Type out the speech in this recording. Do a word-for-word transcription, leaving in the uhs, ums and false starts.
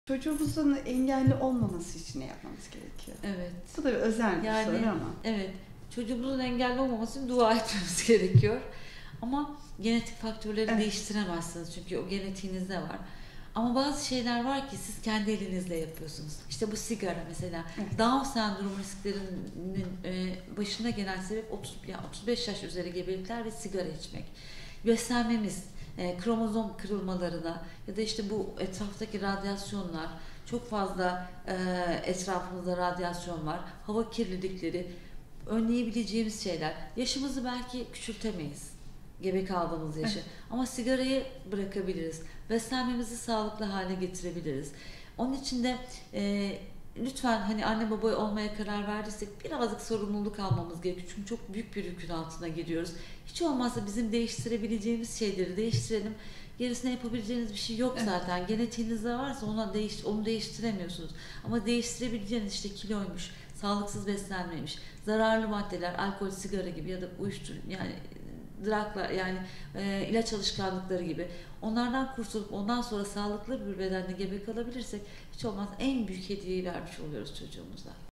Çocuğumuzun engelli olmaması için ne yapmamız gerekiyor? Evet. Bu da bir özel bir Yani, soru ama. evet. Çocuğumuzun engelli olmaması için dua etmemiz gerekiyor. Ama genetik faktörleri Evet. değiştiremezsiniz çünkü o genetiğinizde var. Ama bazı şeyler var ki siz kendi elinizle yapıyorsunuz. İşte bu sigara mesela. Evet. Down sendromu risklerinin e, başına gelen sebep otuz, yani otuz beş yaş üzeri gebelikler ve sigara içmek. Beslenmemiz, e, kromozom kırılmalarına ya da işte bu etraftaki radyasyonlar, çok fazla e, etrafımızda radyasyon var, hava kirlilikleri, önleyebileceğimiz şeyler. Yaşımızı belki küçültemeyiz, gebe kaldığımız yaşı. Evet. Ama sigarayı bırakabiliriz. Beslenmemizi sağlıklı hale getirebiliriz. Onun için de e, lütfen hani anne baba olmaya karar verdiysek birazcık sorumluluk almamız gerekiyor. Çünkü çok büyük bir yükün altına giriyoruz. Hiç olmazsa bizim değiştirebileceğimiz şeyleri değiştirelim. Gerisine yapabileceğiniz bir şey yok Evet. zaten. Genetiğinizde varsa ona değiş, onu değiştiremiyorsunuz. Ama değiştirebileceğiniz işte kiloymuş, sağlıksız beslenmeymiş, zararlı maddeler, alkol, sigara gibi ya da uyuşturucu yani druglar yani e, ilaç alışkanlıkları gibi onlardan kurtulup ondan sonra sağlıklı bir bedenle gebe kalabilirsek hiç olmaz en büyük hediyeyi vermiş oluyoruz çocuğumuza.